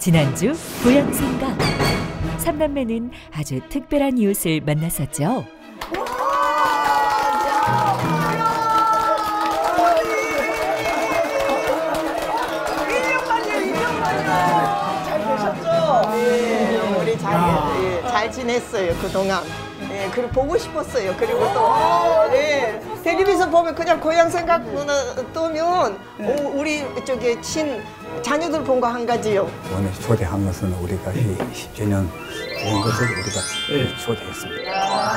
지난주 고향 생각. 삼남매는 아주 특별한 이웃을 만났었죠. 우리 잘 지냈어요 그동안. 그리고 보고 싶었어요. 그리고 또 텔레비전 보면 그냥 고향 생각 뜨면 우리 저기 자녀들 본 거 한 가지요. 오늘 초대한 것은 우리가 이 10주년 된 것을 우리가 초대했습니다.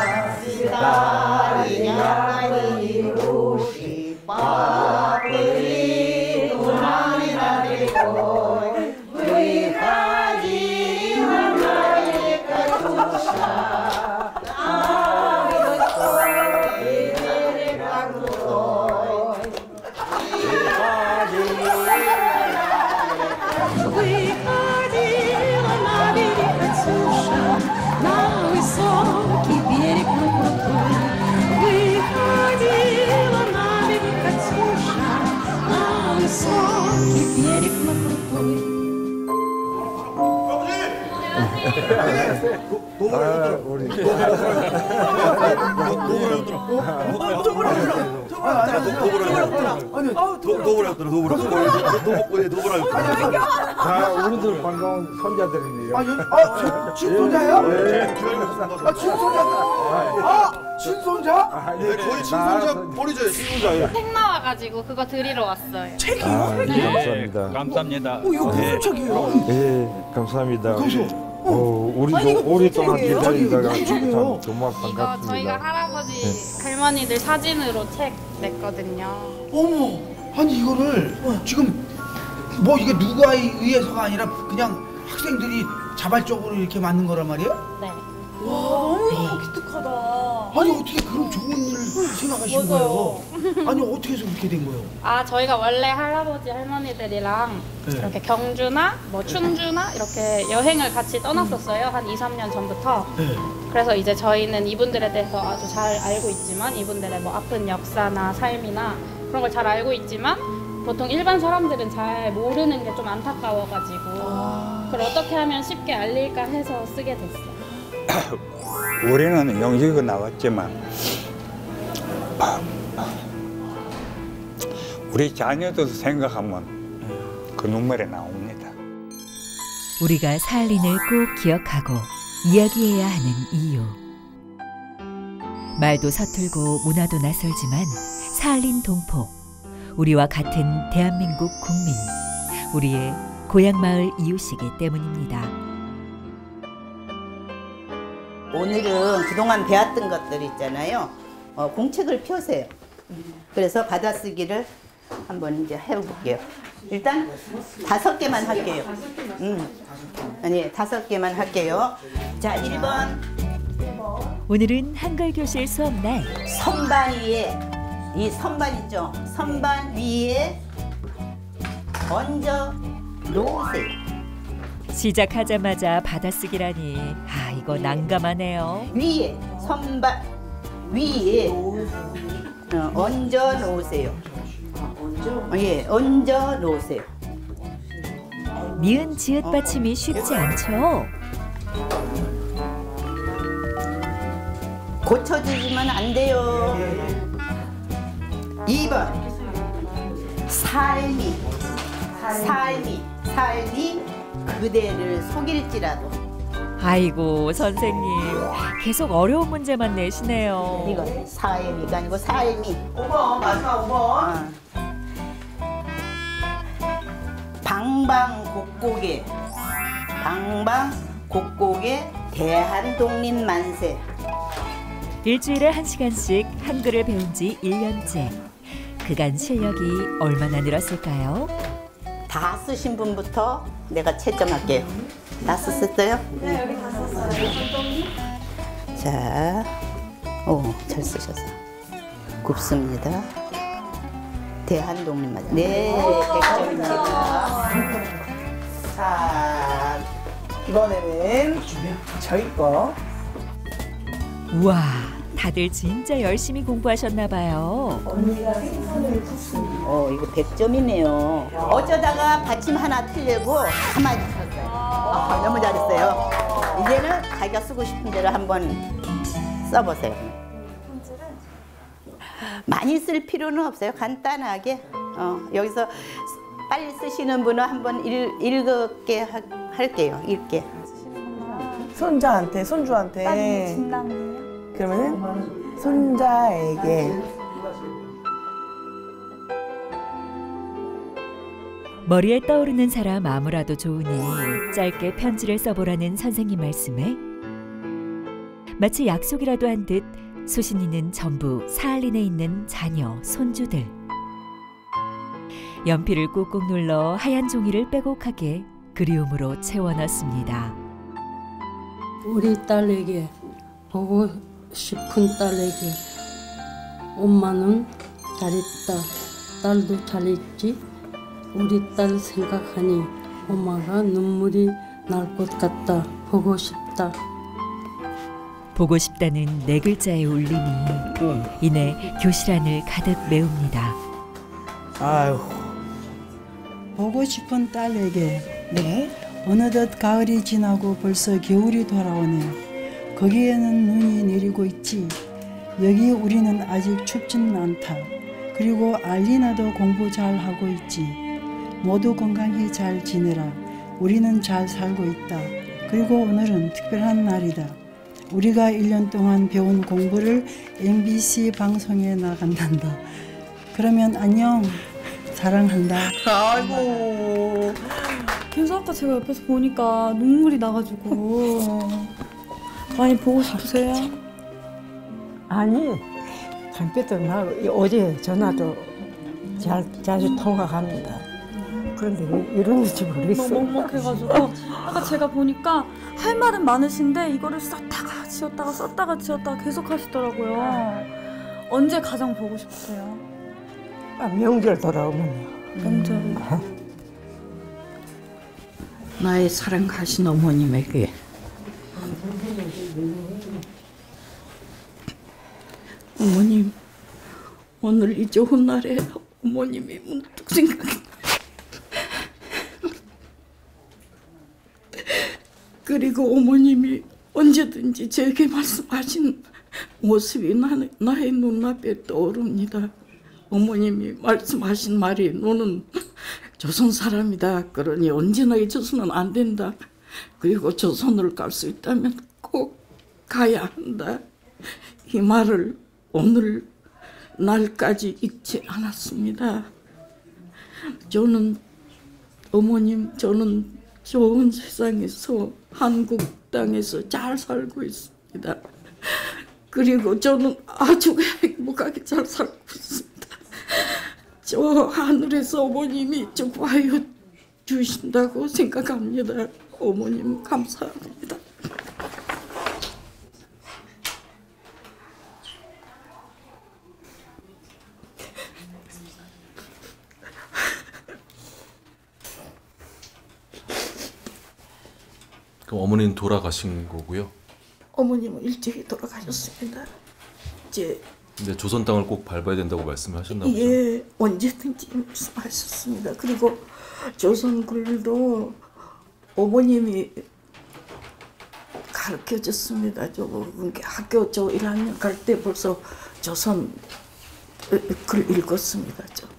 우리들 반가운 손자들이네요. 친손자요? 친손자? 거의 친손자 버리죠, 친손자. 책 나와가지고 그거 드리러 왔어요. 책이요? 감사합니다. 감사합니다. 이거 무슨 책이에요? 예, 감사합니다. 그죠? 우리도 오랫동안 책이에요? 기다리다가 아니, 이거 책이에요? 정말 이거 반갑습니다. 저희가 할아버지, 할머니들 사진으로 책 냈거든요. 어머, 아니 이거를 지금 뭐 이게 누구에 의해서가 아니라 그냥 학생들이 자발적으로 이렇게 만든 거란 말이에요? 네. 와, 너무 기특하다. 아니 어떻게 그런 좋은 일을 생각하신 거예요? 아니 어떻게 해서 그렇게 된 거예요? 저희가 원래 할아버지, 할머니들이랑 이렇게 경주나 뭐 춘주나 이렇게 여행을 같이 떠났었어요. 한 2, 3년 전부터. 그래서 이제 저희는 이분들에 대해서 아주 잘 알고 있지만 이분들의 뭐 아픈 역사나 삶이나 그런 걸 잘 알고 있지만 보통 일반 사람들은 잘 모르는 게 좀 안타까워가지고 그걸 어떻게 하면 쉽게 알릴까 해서 쓰게 됐어요. 우리는 용기가 나왔지만 우리 자녀들 생각하면 그 눈물이 나옵니다. 우리가 사할린을 꼭 기억하고 이야기해야 하는 이유. 말도 서툴고 문화도 낯설지만 사할린 동포, 우리와 같은 대한민국 국민, 우리의 고향마을 이웃이기 때문입니다. 오늘은 그동안 배웠던 것들 있잖아요. 공책을 펴세요. 그래서 받아쓰기를 한번 이제 해볼게요. 일단 5개만 할게요. 아니 5개만 할게요. 자, 1번. 오늘은 한글 교실 수업 날. 선반 위에 이 선반 있죠? 선반 위에 얹어 놓으세요. 시작하자마자 받아쓰기라니 이거 난감하네요. 위에 선반 위에 얹어 놓으세요. 예, 얹어 놓으세요. 니은 지읒 받침이 쉽지 않죠. 고쳐주시면 안 돼요. 2번 삶이 그대를 속일지라도. 아이고 선생님 계속 어려운 문제만 내시네요. 이거 삶이가 아니고 삶이. 5번 마지막 5번. 방방곡곡에 대한독립만세. 일주일에 1시간씩 한글을 배운 지 1년째. 그간 실력이 얼마나 늘었을까요? 다 쓰신 분부터 내가 채점할게요. 다 썼어요? 네, 여기 다 썼어요. 자, 잘 쓰셨어. 굽습니다. 대한독립만세. 네, 100점입니다. 자, 이번에는 저희 거. 우와, 다들 진짜 열심히 공부하셨나 봐요. 이거 100점이네요. 어쩌다가 받침 하나 틀리고 한마디 쳤어요. 너무 잘했어요. 이제는 자기가 쓰고 싶은 대로 한번 써보세요. 많이 쓸 필요는 없어요. 간단하게. 여기서 빨리 쓰시는 분은 한번 읽게 할게요. 읽게. 손주한테 진담이에요? 그러면은 손자에게 머리에 떠오르는 사람 아무라도 좋으니 짧게 편지를 써보라는 선생님 말씀에 마치 약속이라도 한 듯 소신이는 전부 사할린에 있는 자녀, 손주들. 연필을 꾹꾹 눌러 하얀 종이를 빼곡하게 그리움으로 채워넣습니다. 우리 딸에게, 보고 싶은 딸에게, 엄마는 잘했다, 딸도 잘했지. 우리 딸 생각하니 엄마가 눈물이 날 것 같다. 보고 싶다. 보고 싶다는 네 글자의 울림이 이내 교실 안을 가득 메웁니다. 아유. 보고 싶은 딸에게, 어느덧 가을이 지나고 벌써 겨울이 돌아오네. 거기에는 눈이 내리고 있지. 여기 우리는 아직 춥지는 않다. 그리고 알리나도 공부 잘 하고 있지. 모두 건강히 잘 지내라. 우리는 잘 살고 있다. 그리고 오늘은 특별한 날이다. 우리가 1년 동안 배운 공부를 MBC 방송에 나간단다. 그러면 안녕. 사랑한다. 아이고. 그래서 아까 제가 옆에서 보니까 눈물이 나가지고 많이 보고 싶으세요? 아니, 강빛도 나고 어제 전화도 자주 통화합니다. 그런데 왜 이러는지 모르겠어요. 너무 먹먹해가지고 아까 제가 보니까 할 말은 많으신데 이거를 썼다가 지웠다가 썼다가 지웠다가 계속 하시더라고요. 언제 가장 보고 싶으세요? 명절 돌아오면. 명절. 나의 사랑하신 어머님에게, 어머님, 오늘 이 좋은 날에 어머님이 문득 생각이 나. 그리고 어머님이 언제든지 제게 말씀하신 모습이 나의 눈앞에 떠오릅니다. 어머님이 말씀하신 말이 너는 조선 사람이다. 그러니 언제나 잊어서는 안 된다. 그리고 조선을 갈 수 있다면 꼭 가야 한다. 이 말을 오늘 날까지 잊지 않았습니다. 저는 어머님, 저는 좋은 세상에서 한국 땅에서 잘 살고 있습니다. 그리고 저는 아주 행복하게 잘 살고 있습니다. 저 하늘에서 어머님이 축복하여 주신다고 생각합니다. 어머님 감사합니다. 그럼 어머니는 돌아가신 거고요? 어머님은 일찍이 돌아가셨습니다. 이제 근데 조선 땅을 꼭 밟아야 된다고 말씀하셨나 보죠? 예, 언제든지 말씀하셨습니다. 그리고 조선글도 어머님이 가르쳐줬습니다. 학교 1학년 갈 때 벌써 조선 글 읽었습니다.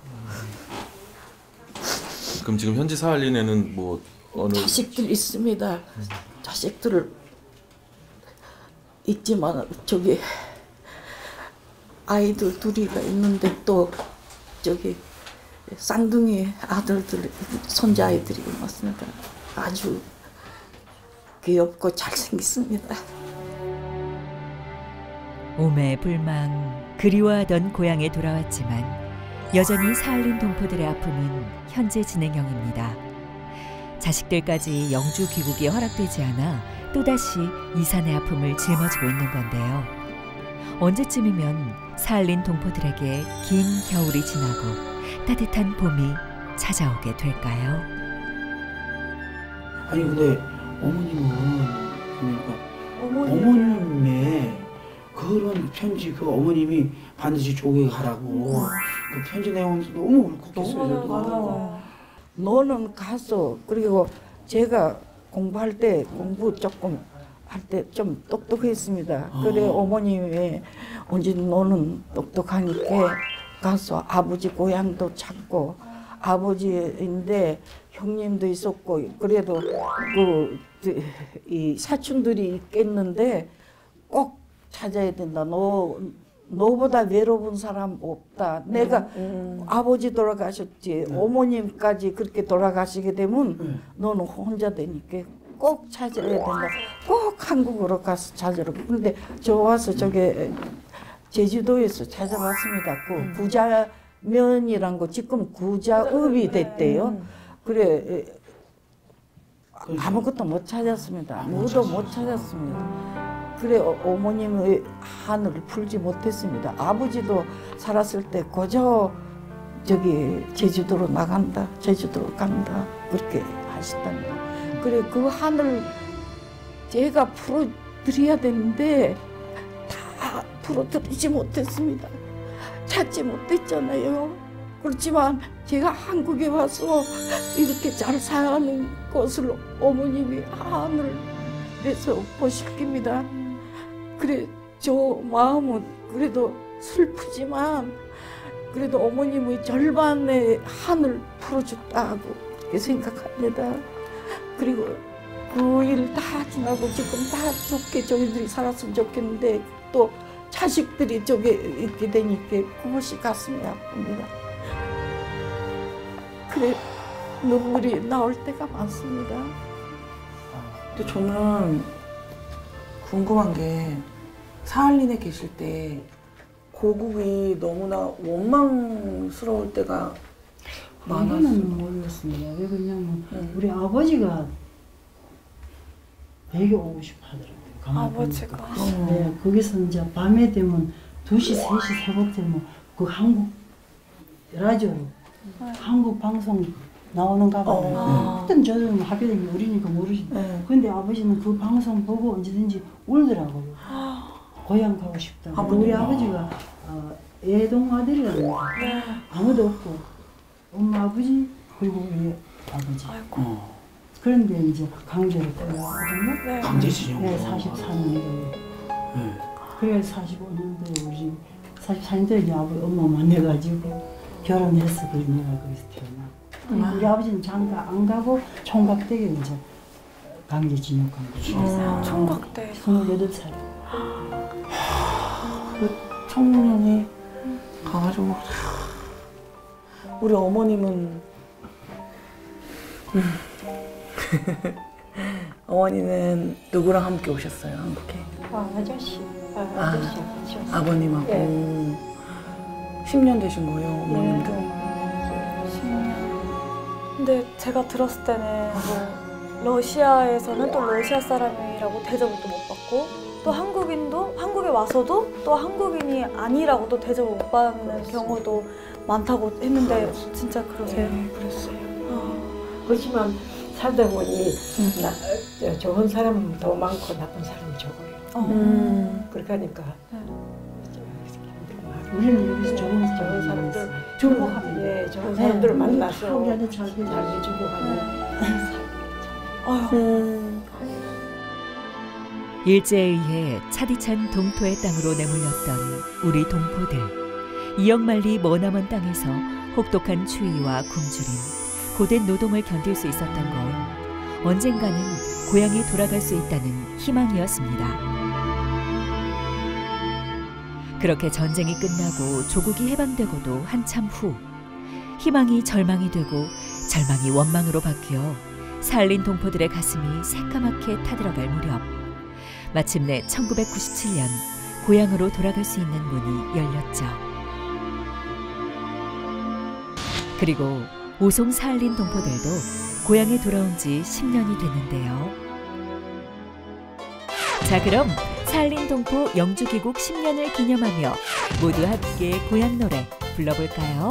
그럼 지금 현지 사할린에는 뭐 어느 자식들 있습니다. 자식들을 있지만 저기 아이들 둘이가 있는데 또 저기 쌍둥이 아들들 손자아이들이 있습니다. 아주 귀엽고 잘생겼습니다. 오매불망 그리워하던 고향에 돌아왔지만 여전히 사할린 동포들의 아픔은 현재 진행형입니다. 자식들까지 영주 귀국이 허락되지 않아 또다시 이산의 아픔을 짊어지고 있는 건데요. 언제쯤이면 사할린 동포들에게 긴 겨울이 지나고 따뜻한 봄이 찾아오게 될까요? 아니 근데 어머님은 그러니까 어머님의 그런 편지 그 어머님이 반드시 조국에 가라고 그 편지 내용 너무 울컥했어요. 맞아. 너는 가서 그리고 제가 공부할 때 공부 조금 할 때 좀 똑똑했습니다. 그래 어머님이 언제 너는 똑똑하니까 가서 아버지 고향도 찾고 아버지인데 형님도 있었고 그래도 이 사촌들이 있겠는데 꼭 찾아야 된다. 너보다 외로운 사람 없다. 내가 아버지 돌아가셨지 어머님까지 그렇게 돌아가시게 되면 너는 혼자 되니까 꼭 찾아야 된다. 꼭 한국으로 가서 찾으라고. 근데 저 와서 저게 제주도에서 찾아봤습니다. 그 구자면이란 거 지금 구자읍이 됐대요. 그래 아무것도 못 찾았습니다. 아무것도 못 찾았습니다. 그래 어머님의 한을 풀지 못했습니다. 아버지도 살았을 때 그저 저기 제주도로 나간다, 제주도로 간다 그렇게 하시답니다. 그래 그 한을 제가 풀어드려야 되는데 다 풀어드리지 못했습니다. 찾지 못했잖아요. 그렇지만 제가 한국에 와서 이렇게 잘 사는 것을 어머님이 한을 내서 보실 겁니다. 그래 저 마음은 그래도 슬프지만 그래도 어머님의 절반의 한을 풀어줬다고 그렇게 생각합니다. 그리고 그 일 다 지나고 지금 다 좋게 저희들이 살았으면 좋겠는데 또 자식들이 저게 있게 되니까 그것이 가슴이 아픕니다. 그래 눈물이 나올 때가 많습니다. 근데 저는 궁금한 게 사할린에 계실 때 고국이 너무나 원망스러울 때가 많았어요. 그거는 모르겠습니다. 왜 그러냐면 우리 아버지가 되게 오고 싶어 하더라고요. 아버지가? 네, 거기서 이제 밤에 되면 2시, 3시, 새벽 되면 그 한국 라디오로 한국 방송 나오는가 봐요. 그때는 저는 하필이면 어리니까 모르시죠. 근데 아버지는 그 방송 보고 언제든지 울더라고요. 고향 가고 싶다. 우리 아버지가 애동 아들이랍니다. 아무도 없고 엄마 아버지 그리고 우리 아버지. 그런데 이제 강제로 떠나거든요. 강제징용. 네, 44년도에. 그래 45년도에 우리 44년도에 이제 아버지 엄마 만나가지고 결혼해서 그 내가 거기서 태어나고. 우리 아버지는 장가 안 가고 총각되게 이제 강제징용 간 거죠. 총각대. 28살. 그 청년이 가가지고 우리 어머님은 어머니는 누구랑 함께 오셨어요 한국에? 아저씨. 아버님하고 10년 되신 거예요 어머님도? 10년. 근데 제가 들었을 때는 뭐 러시아에서는 또 러시아 사람이라고 대접을 또 못 받고 또 한국인도 한국에 와서도 또 한국인이 아니라고 또 대접을 못 받는 경우도 많다고 했는데 진짜 그러세요? 네, 그랬어요. 그렇지만 살다 보니 좋은 사람도 많고 나쁜 사람이 적어요. 그렇게 하니까 우리는 여기서 좋은 사람들 중국하고 예, 좋은 사람들을 만나서 하루에도 잘 해주고 하는 일제에 의해 차디찬 동토의 땅으로 내몰렸던 우리 동포들. 이역만리 머나먼 땅에서 혹독한 추위와 굶주림, 고된 노동을 견딜 수 있었던 건 언젠가는 고향에 돌아갈 수 있다는 희망이었습니다. 그렇게 전쟁이 끝나고 조국이 해방되고도 한참 후 희망이 절망이 되고 절망이 원망으로 바뀌어 사할린 동포들의 가슴이 새까맣게 타들어갈 무렵 마침내 1997년 고향으로 돌아갈 수 있는 문이 열렸죠. 그리고 오송 사할린 동포들도 고향에 돌아온 지 10년이 됐는데요. 자, 그럼 사할린 동포 영주 귀국 10년을 기념하며 모두 함께 고향 노래 불러볼까요?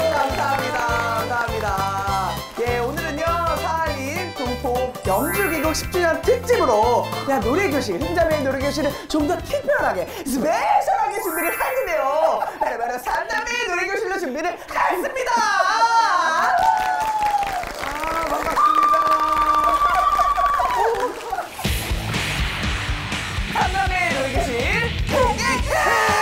감사합니다. 예, 오늘은요 사할린 동포 영주 귀국 개국 10주년 특집으로 그냥 노래교실, 흥자매의 노래교실을 좀 더 특별하게, 스페셜하게 준비를 했는데요. 바로 삼남매의 노래교실로 준비를 했습니다. 반갑습니다. 삼남매의 노래교실 통일해!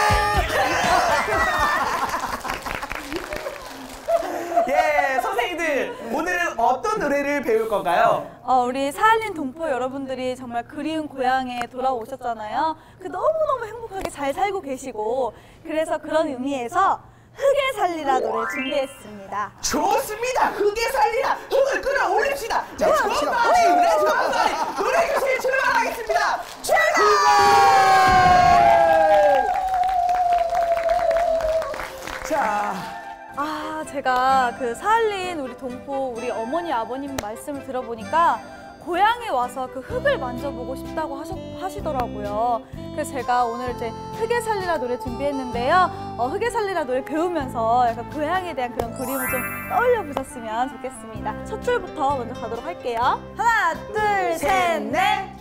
예, 선생님들 오늘은 어떤 노래를 배울 건가요? 우리 사할린 동포 여러분들이 정말 그리운 고향에 돌아오셨잖아요. 너무너무 행복하게 잘 살고 계시고, 그래서 그런 의미에서 흙에 살리라 노래 준비했습니다. 좋습니다. 흙에 살리라. 흙을 끌어올립시다. 자, 좋은거리 노래교실 출발하겠습니다. 출발! 자. 제가 그 사할린 우리 동포 우리 어머니 아버님 말씀을 들어보니까 고향에 와서 그 흙을 만져보고 싶다고 하시더라고요. 그래서 제가 오늘 이제 흙에 살리라 노래 준비했는데요. 흙에 살리라 노래 배우면서 약간 고향에 대한 그런 그림을 좀 떠올려 보셨으면 좋겠습니다. 첫 줄부터 먼저 가도록 할게요. 하나, 둘, 셋, 넷.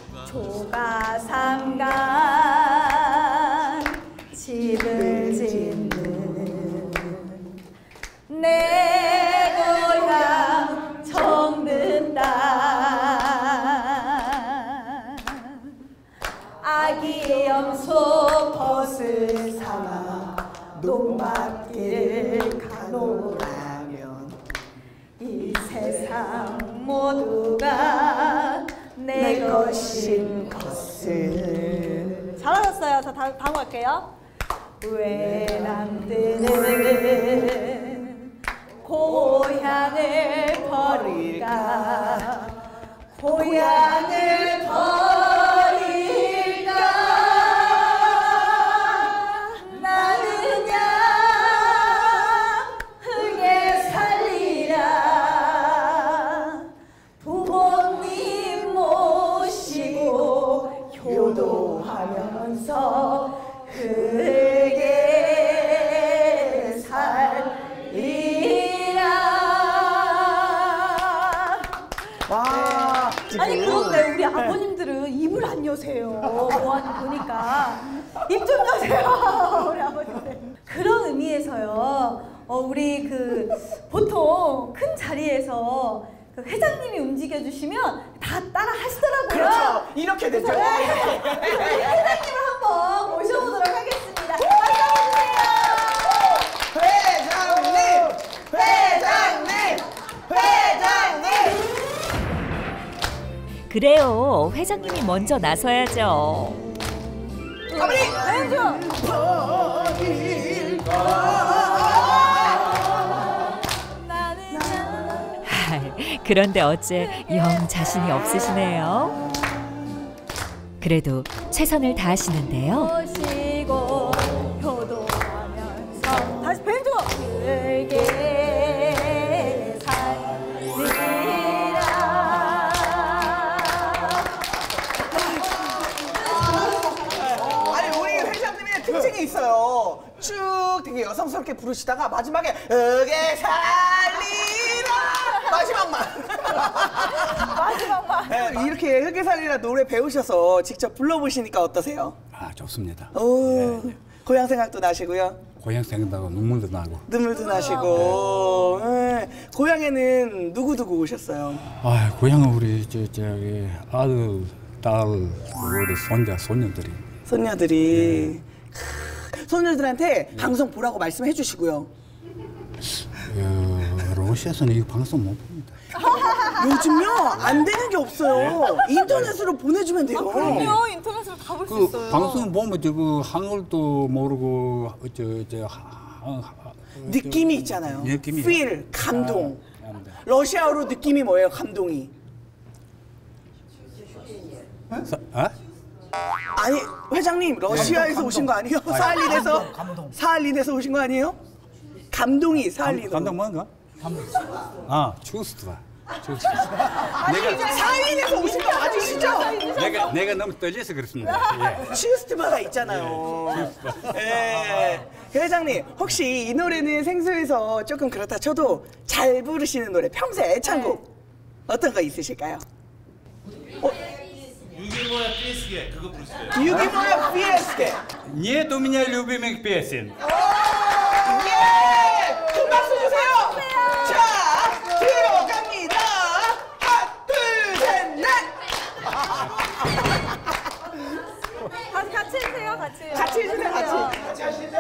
조가삼간 집을 짓는 내 고향 정든 땅, 아기 염소 벗을 삼아 논밭길 가노라면 이 세상 모두가 내 것인 것을. 잘하셨어요. 자, 다음 갈게요. 외람되는 고향을 버릴까, 고향을 버릴까, 나느냐 흙에 살리라, 부모님 모시고 효도하면서 흙에 살리라. 와, 아니 그런데 우리 아버님들은 입을 안 여세요. 보니까 입 좀 여세요. 우리 아버님들. 그런 의미에서요. 우리 보통 큰 자리에서 회장님이 움직여주시면 다 따라 하시더라고요. 그렇죠. 이렇게 되죠. 회장님을 한번 모셔보도록 하겠습니다. 회장님! 그래요. 회장님이 먼저 나서야죠. 아버님! 그런데 어째 영 자신이 없으시네요. 그래도 최선을 다하시는데요. 모시고 효도하면서 다시 벤조! 흙에 살리라. 아니 우리 회장님의 특징이 있어요. 쭉 되게 여성스럽게 부르시다가 마지막에 흙에 살리라 마지막만. 네, 이렇게 흙에 살리라 노래 배우셔서 직접 불러보시니까 어떠세요? 좋습니다. 오, 고향 생각도 나시고요. 고향 생각나고 눈물도 나고. 눈물도 나시고. 네. 고향에는 누구 오셨어요? 고향은 우리 저기 아들, 딸, 우리 손자, 손녀들이. 손녀들이. 손녀들한테 방송 보라고 말씀해 주시고요. 러시아에서는 이 방송 못 봅니다. 요즘요 안 되는 게 없어요. 인터넷으로 보내주면 돼요. 그럼요. 인터넷으로 다 볼 수 있어요. 방송 보면 한글도 모르고 느낌이 있잖아요. 느낌이. feel, 감동. 러시아어로 느낌이 뭐예요? 감동이. 아니 회장님 러시아에서 오신 거 아니에요? 사할린에서? 사할린에서 오신 거 아니에요? 감동이 사할린. 감동 뭔가? 추스트다. 내가 사할린에서 오신 거 맞으시죠? 내가 너무 떨려서 그렇습니다. 예. 추스트바가 있잖아요. 예. 회장님 혹시 이 노래는 생소해서 조금 그렇다 쳐도 잘 부르시는 노래 평소에 애창곡 어떤 거 있으실까요? 유기모야 피에스게 그거 부르세요. 유기모야 피에스게. Нет у меня любимых песен. 예! 큰 박수 주세요. 자, 들어갑니다. 하나, 둘, 셋, 넷. 같이 해주세요, 같이. 같이 해주세요, 같이. 같이 하시죠?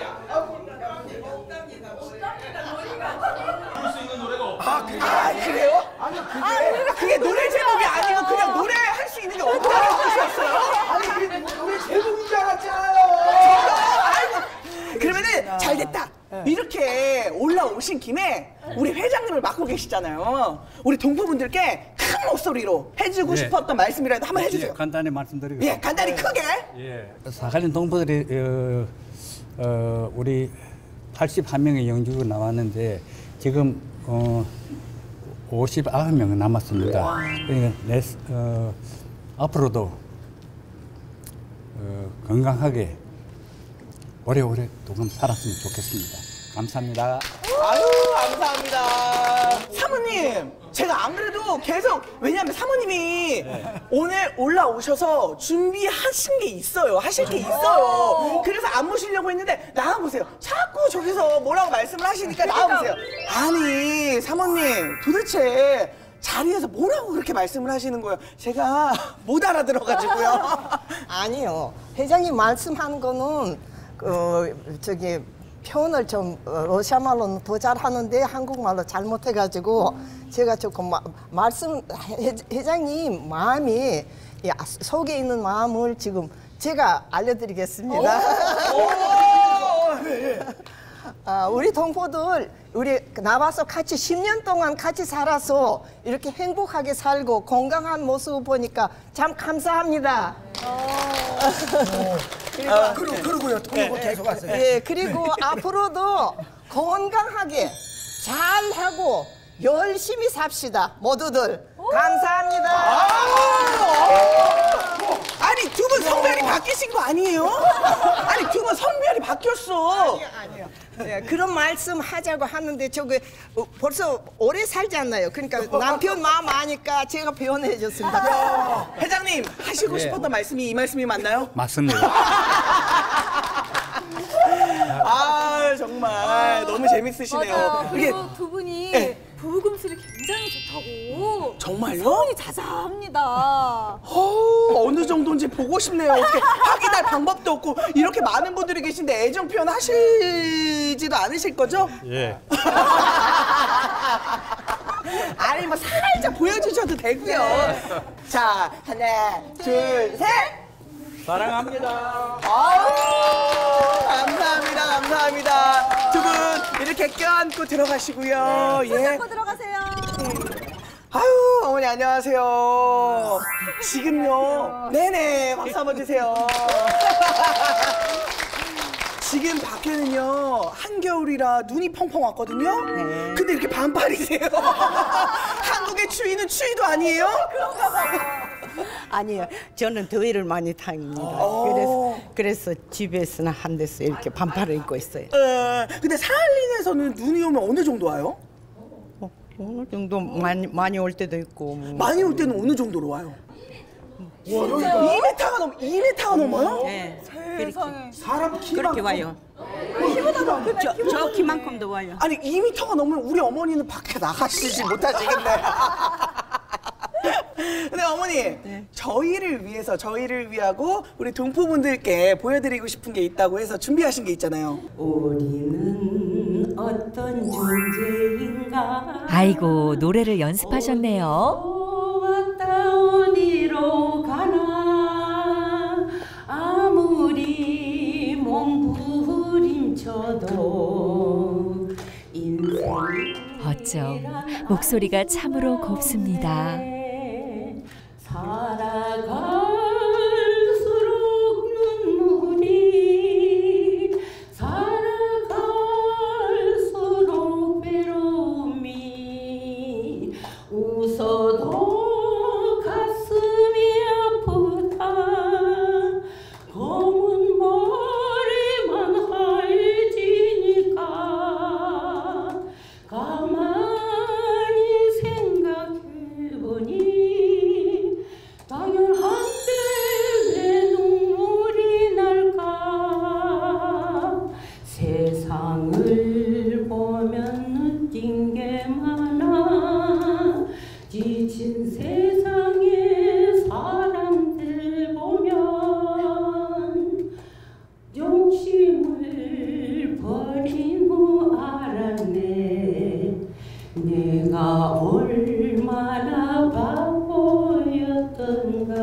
부를 수 있는 노래가 없어. 아, 그래요? 아니, 그게 노래 제목이 아니고 그냥 노래 할 수 있는 게 없다는 뜻이었어요? 아니 그게 노래 제목인 줄 알았잖아요. 아이고, 그러면은 잘 됐다. 이렇게 올라오신 김에 우리 회장님을 맡고 계시잖아요. 우리 동포분들께 큰 목소리로 해주고 싶었던 말씀이라도 한번 해주세요. 예, 간단히 말씀드리겠습니다. 예, 간단히 크게. 예, 사할린 동포들이 우리 81명의 영주가 나왔는데 지금 59명 남았습니다. 그러니까 앞으로도 건강하게 오래오래 동안 살았으면 좋겠습니다. 감사합니다. 아유, 감사합니다. 사모님, 제가 안 그래도 계속, 왜냐면 사모님이 오늘 올라오셔서 준비하신 게 있어요. 하실 게 있어요. 그래서 안 모시려고 했는데 나와보세요. 자꾸 저기서 뭐라고 말씀을 하시니까 나와보세요. 아니, 사모님, 도대체 자리에서 뭐라고 그렇게 말씀을 하시는 거예요? 제가 못 알아들어가지고요. 아니요. 회장님 말씀하는 거는 저기 표현을 좀 러시아 말로는 더 잘하는데 한국말로 잘못해가지고 제가 조금 회장님 마음이 속에 있는 마음을 지금 제가 알려드리겠습니다. 우리 동포들 우리 나와서 같이 10년 동안 같이 살아서 이렇게 행복하게 살고 건강한 모습 보니까 참 감사합니다. 그러고요. 통역을 계속 하세요. 예, 그리고 앞으로도 건강하게 잘하고 열심히 삽시다. 모두들 감사합니다. 아니, 두 분 성별이 바뀌신 거 아니에요? 아니, 두 분 성별이 바뀌었어. 아니요. 네, 그런 말씀 하자고 하는데 저기 벌써 오래 살지 않나요? 그러니까 남편 마음 아니까 제가 표현해 줬습니다. 회장님, 하시고 싶었던 말씀이 이 말씀이 맞나요? 맞습니다. 아, 정말 너무 재밌으시네요. 맞아. 그리고 두 분이 부부금술이 굉장히 좋다고. 정말요? 소문이 자자합니다. 어느 정도인지 보고 싶네요. 어떻게 확인할 방법도 없고 이렇게 많은 분들이 계신데 애정 표현 하시지도 않으실 거죠? 예. 아니, 뭐 살짝 보여주셔도 되고요. 자, 하나, 둘, 셋. 사랑합니다. 감사합니다, 감사합니다. 두 분 이렇게 껴안고 들어가시고요. 손잡고 들어가세요. 아유, 어머니 안녕하세요. 지금요. 네네, 박수 한번 주세요. 지금 밖에는요 한겨울이라 눈이 펑펑 왔거든요. 근데 이렇게 반팔이세요. 한국의 추위는 추위도 아니에요? 그런가 봐요. 아니요, 저는 더위를 많이 타입니다. 그래서 집에서나 한 데서 이렇게 반팔을 입고 있어요. 근데 사할린에서는 눈이 오면 어느 정도 와요? 어느 정도 많이 올 때도 있고. 많이 올 때는 어느 정도로 와요? 와, 여기 2m가 넘어요? 네. 세상에. 사람 키만큼? 그렇게 와요. 키보다 더 크네. 저 키만큼도 와요. 아니 2m가 넘으면 우리 어머니는 밖에 나가시지 못하시겠네. 근데 어머니, 저희를 위해서, 저희를 위하고 우리 동포분들께 보여드리고 싶은 게 있다고 해서 준비하신 게 있잖아요. 우리는 어떤 존재인가. 아이고, 노래를 연습하셨네요. 왔다 어디로 가나 아무리 몸부림쳐도 인생이 어쩜 목소리가 참으로 곱습니다. 살아갈수록 눈물이 살아갈수록 외로움이 웃어도 가슴이 아프다 검은 머리만 하얘지니까 가만히 생각해보니 내가 얼마나 바보였던가.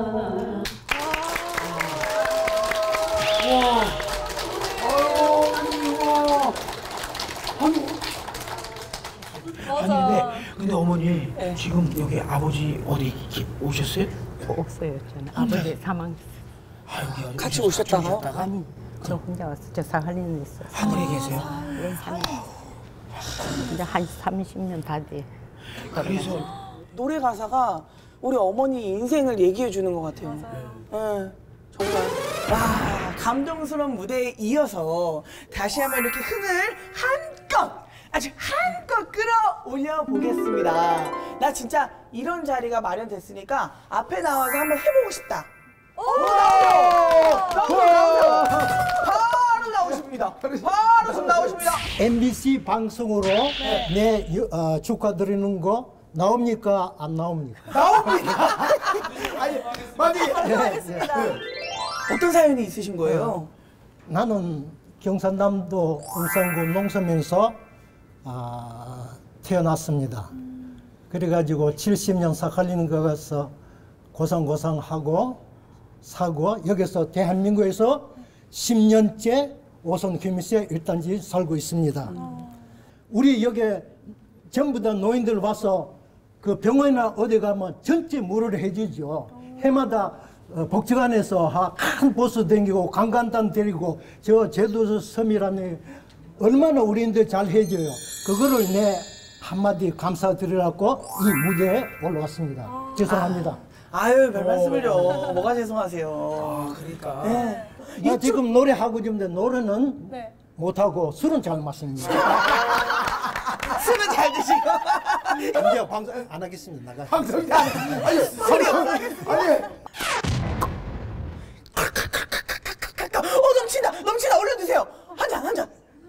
와. 아니 근데 어머니 지금 여기 아버지 어디 오셨어요? 없어요. 저는 아버지 사망했어요. 같이 오셨다가요? 아니, 저 혼자 왔어요. 저 사할리는 있어요. 하늘에 계세요? 네, 이제 한 30년 다 돼. 그래서 노래 가사가 우리 어머니 인생을 얘기해 주는 것 같아요. 네, 정말. 와, 감동스러운 무대에 이어서 다시 한번 이렇게 흥을 아주 한껏 끌어올려 보겠습니다. 나 진짜 이런 자리가 마련됐으니까 앞에 나와서 한번 해보고 싶다. 나오세요. 바로 나오십니다. 바로 좀 나오십니다. MBC 방송으로 내 축하드리는 거 나옵니까? 안 나옵니까? 나옵니다. 아니, 많이 알겠습니다. 어떤 사연이 있으신 거예요? 나는 경상남도 울산구 농서면서 태어났습니다. 그래가지고 70년 사칼린 거 가서 고상하고 사고 여기서 대한민국에서 10년째 오손 김씨에 일단지 살고 있습니다. 우리 여기 전부 다 노인들 와서 그 병원이나 어디 가면 전체 무료로 해주죠. 해마다 복지관에서 큰 버스 댕기고 강간단 데리고 저 제주도 섬이라니 얼마나 우리인들 잘 해줘요. 그거를 내 한마디 감사드리라고 이 무대에 올라왔습니다. 죄송합니다. 아유, 별 말씀을요. 뭐가 죄송하세요. 그러니까. 네. 나 지금 노래하고 있는데 노래는 못하고 술은 잘 마십니다. 술은 잘 드시고. 이제 방송 안 하겠습니다. 나가. 방송 아니 소리 없어. 아니. 넘친다. 얼른 드세요. 한 잔.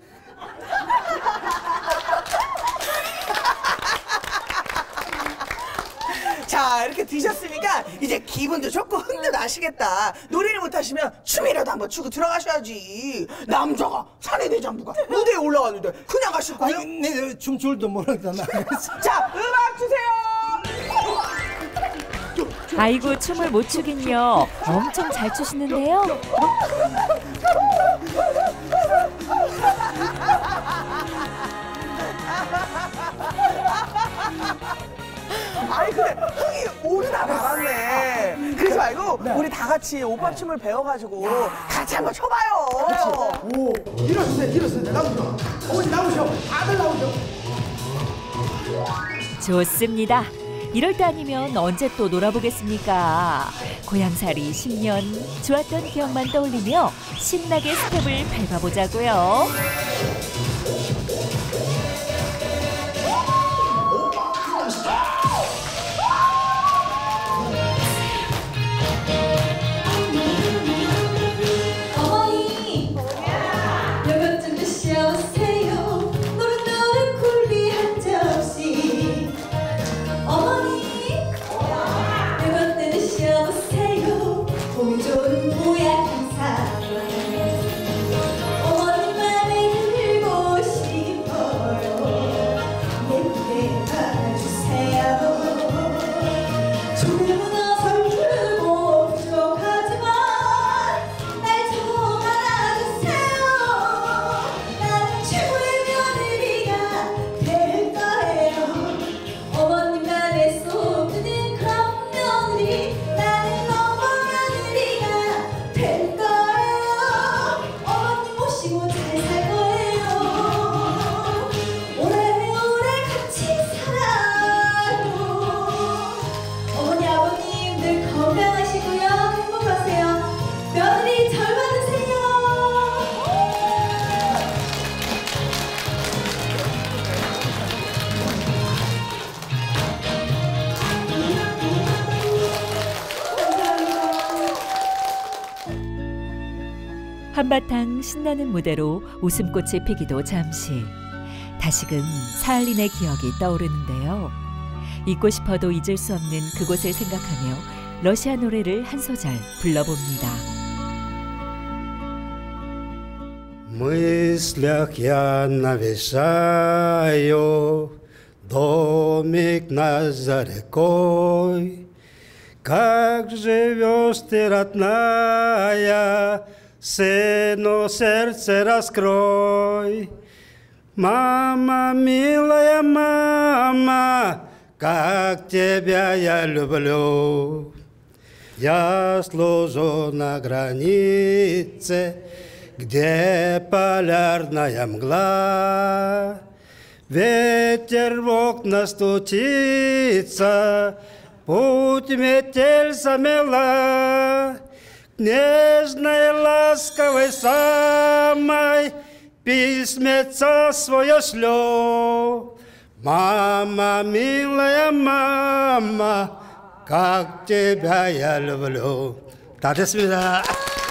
자, 이렇게 드셨으니까 이제 기분도 좋고 흥도 나시겠다. 노래를 못하시면 춤이라도 한번 추고 들어가셔야지. 남자가 사내대장부가 무대에 올라왔는데 그냥 가실 거예요? 아니, 내 춤출도 모르잖아. 자, 음악 주세요. 아이고 춤을 못 추긴요. 엄청 잘 추시는데요. 아니 근데 흥이 오르다 말았네. 그러지 말고 우리 다 같이 오빠 춤을 배워가지고 같이 한번 춰봐요. 오, 일어서세요. 나오셔. 어머니 나오셔. 아들 나오셔. 좋습니다. 이럴 때 아니면 언제 또 놀아보겠습니까? 고향살이 10년 좋았던 기억만 떠올리며 신나게 스텝을 밟아보자고요. 어머니, 요것 좀 드셔보세요. 노릇노릇 굴비 한 접시. 어머니, 요것 좀 드셔보세요. 몸 좋은 보약 행사. 어머님만을 들고 싶어요. 예쁘게 봐주세요. 조금은 어설프고 부족하지만 날 좀 알아주세요. 나는 최고의 며느리가 될 거예요. 어머님만의 쏟는 그런 며느리. 나는 너무 며느리가 될 거예요. 어머님 모시고 잘 살 거예요. 오래오래 같이 살아요. 어머니 아버님 늘 건강하시고요. 행복하세요. 며느리 절 받으세요. 한바탕 신나는 무대로 웃음꽃이 피기도 잠시. 다시금 사할린의 기억이 떠오르는데요. 잊고 싶어도 잊을 수 없는 그곳을 생각하며 러시아 노래를 한 소절 불러봅니다. мыслях я нависаю, домик на заре кой. Как живешь ты, родная, сыну сердце раскрой. Мама, милая мама, как тебя я люблю. Я служу на границе, где полярная мгла. Ветер в окна стучится, путь метель замела. Нежной, ласковой самой письмеца свое шлю. Мама, милая мама, как тебя я люблю. 다 됐습니다.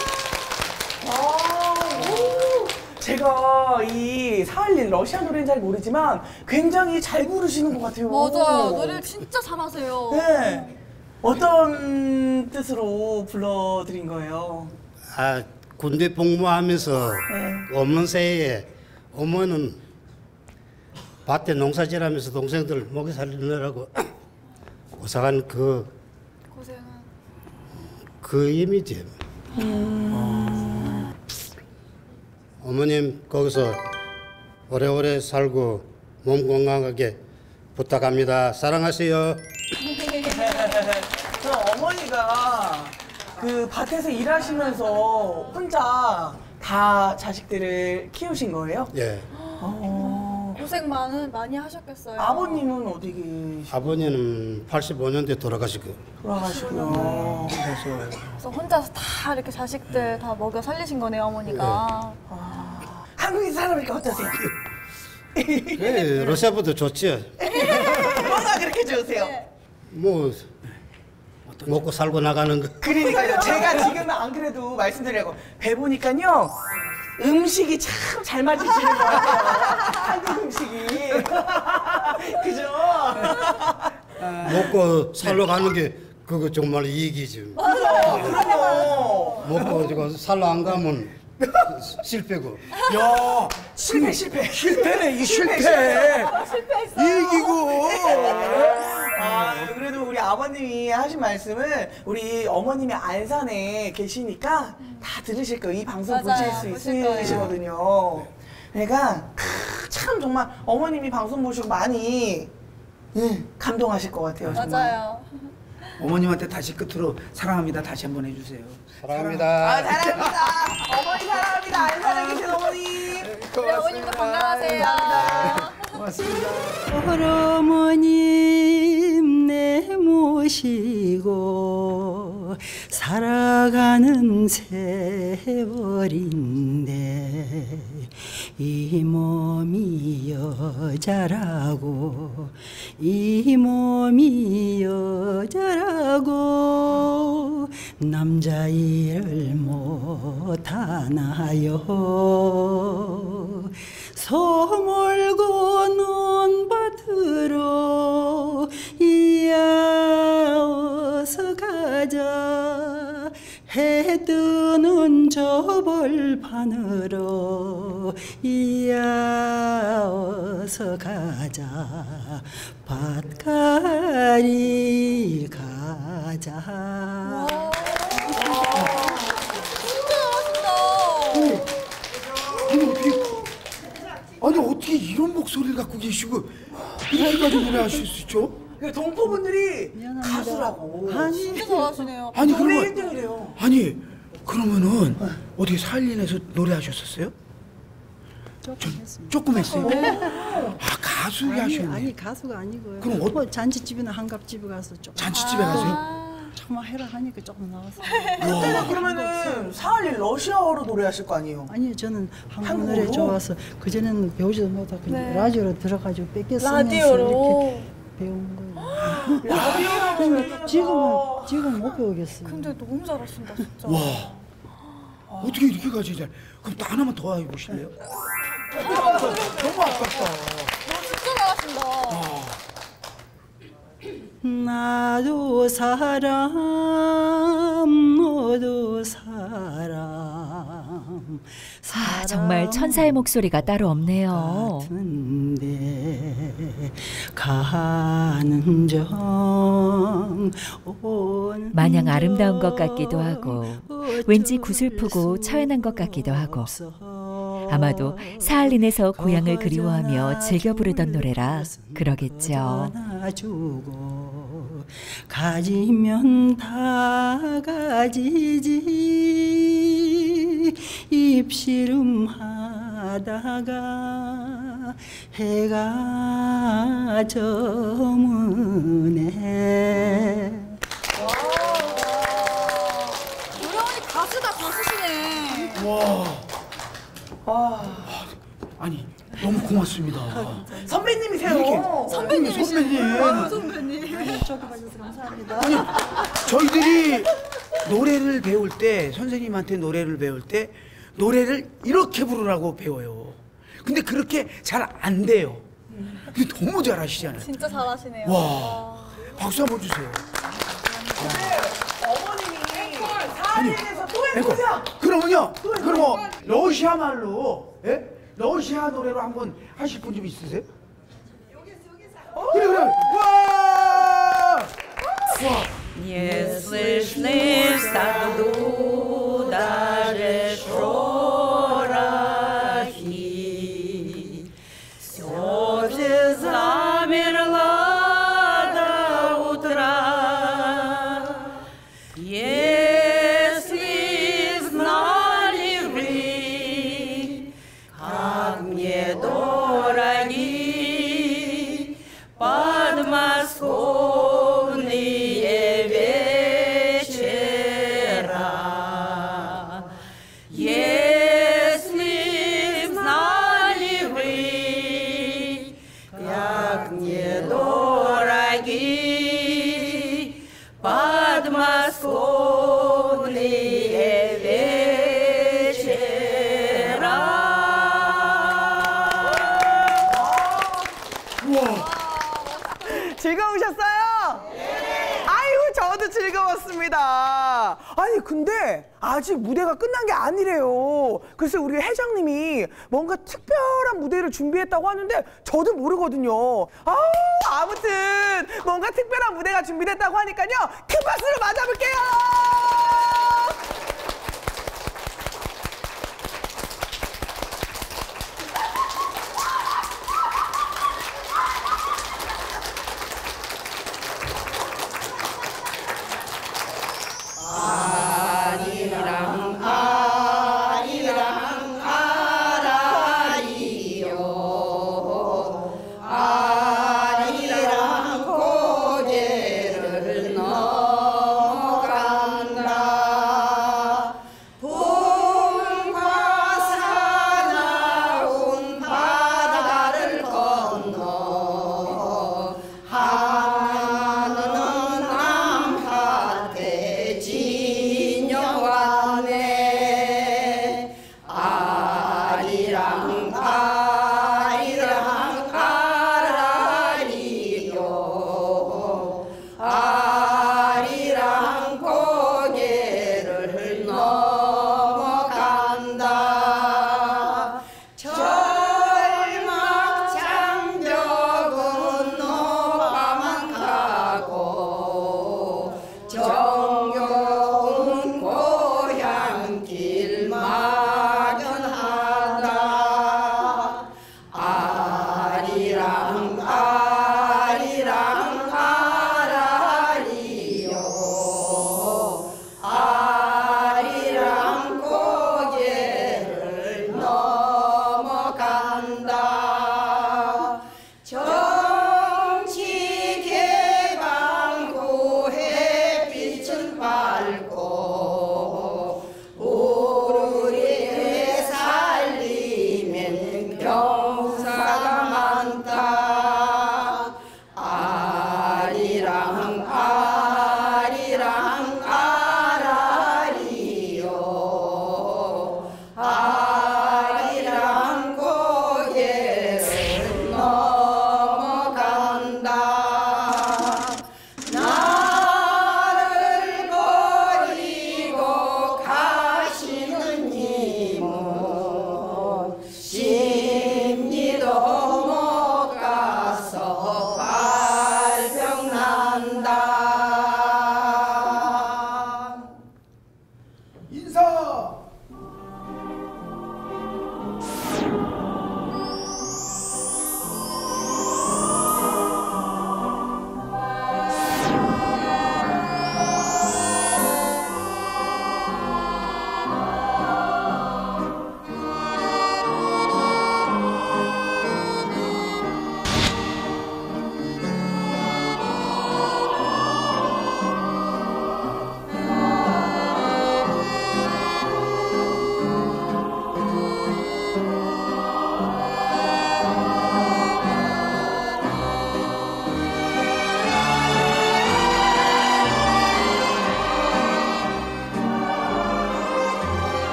제가 이 사할린 러시아 노래는 잘 모르지만 굉장히 잘 부르시는 것 같아요. 맞아요. 노래를 진짜 잘하세요. 네. 어떤 뜻으로 불러드린 거예요? 아, 군대 복무하면서 없는 새에 어머니는 밭에 농사질하면서 동생들 먹이 살리느라고 고생한 그 의미지. 어머님 거기서 오래오래 살고 몸 건강하게 부탁합니다. 사랑하세요. 그럼 어머니가 그 밭에서 일하시면서 혼자 다 자식들을 키우신 거예요? 예. 고생 많이 하셨겠어요. 아버님은 어디 계시죠? 아버님은 85년대 돌아가시고. 돌아가시고요. 그래서 혼자서 다 이렇게 자식들 다 먹여 살리신 거네요, 어머니가. 한국인 사람이니까 어떠세요? 네, 러시아보다 좋죠. 뭐가 그렇게 좋으세요? 뭐 먹고 살고 나가는 거. 그러니까요. 제가 지금 안 그래도 말씀드리려고 배 보니까요. 음식이 참 잘 맞으시는 것 같아요. 한국 음식이. 그죠? 먹고 살러 가는 게 그거 정말 이익이지. 그럼요. 먹고 지금 살러 안 가면 실패고. 야, 실패네 이 실패. 실패했어. 이기고. 그래도 우리 아버님이 하신 말씀을 우리 어머님이 안산에 계시니까 다 들으실 거예요. 이 방송 맞아요. 보실 수 있으시거든요. 그러니까 참 정말 어머님이 방송 보시고 많이 감동하실 것 같아요. 정말. 맞아요. 어머님한테 다시 끝으로 사랑합니다 다시 한번 해주세요. 사랑합니다. 사랑합니다. 어머니 사랑합니다. 안산에 계신 어머니. 우리 어머님도 건강하세요. 고맙습니다. 어머님 내 모시고 살아가는 세월인데 이 몸이 여자라고 이 몸이 여자라고 남자 일을 못하나요 소몰고 논밭으로 이야 어서 가자 해 뜨는 저 벌판으로 이야 어서 가자 밭갈이 가자. 아니 어떻게 이런 목소리를 갖고 계시고 이렇게까지 노래하실 수 있죠? 동포분들이 가수라고. 진짜 잘하시네요. 아니 노래 그러면 1등이래요. 아니 그러면은 어떻게 사할린에서 노래하셨었어요? 조금 했어요. 아 가수를 하셨네. 아니 가수가 아니고요. 그럼 뭐 잔치집이나 한갑집에 가서 좀 잔치집에 가세요? 참아 해라 하니까 조금 나왔어요. 그때는 그러면은 사할린 러시아어로 노래하실 거 아니에요? 아니요 저는 한국 한국어로? 노래 좋아서 그전에는 배우지도 못하고 그냥 네. 라디오로 들어가지고 뺏겼으면서 라디오로. 이렇게 배운 거예요. 라디오로 지금 못 배우겠어요. 근데 너무 잘하신다 진짜. 와 어떻게 이렇게까지 잘? 그럼 또 하나만 더 해보실래요? 너무 아깝다. 진짜 잘하신다. 나도 사람 너도 사람 아, 정말 천사의 목소리가 따로 없네요. 같은데 가는 정 마냥 아름다운 것 같기도 하고 왠지 구슬프고 처연한 것 같기도 하고 아마도 사할린에서 고향을 그리워하며 즐겨 부르던 노래라 그러겠죠. 가지면 다 가지지 입씨름 하다가 해가 저무네. 우리 어머니 가수다 가수시네. 와. 아니 너무 고맙습니다. 선배님이세요. 선배님. 아유, 선배님. 저도 봐주셔서 감사합니다. 아니 저희들이 노래를 배울 때 선생님한테 노래를 배울 때 노래를 이렇게 부르라고 배워요. 근데 그렇게 잘 안 돼요. 근데 너무 잘하시잖아요. 진짜 잘하시네요. 와, 박수 한번 주세요. 어머님이 사할린에서 또 해보자. 그러면요, 그럼 러시아 말로, 예? 러시아 노래로 한번 하실 분 좀 있으세요? 그래. 와! Не слышны в саду даже шорохи. Всё замерло до утра. Если знали вы, как мне дороги подмосковные вечера. Если знали вы, как мне дороги подмосковные вечера. 즐거우셨어요? 네. 아이고 저도 즐거웠습니다. 아니 근데 아직 무대가 끝난 게 아니래요. 글쎄 우리 회장님이 뭔가 특별한 무대를 준비했다고 하는데 저도 모르거든요. 아무튼 뭔가 특별한 무대가 준비됐다고 하니까요. 큰 박수로 맞아볼게요.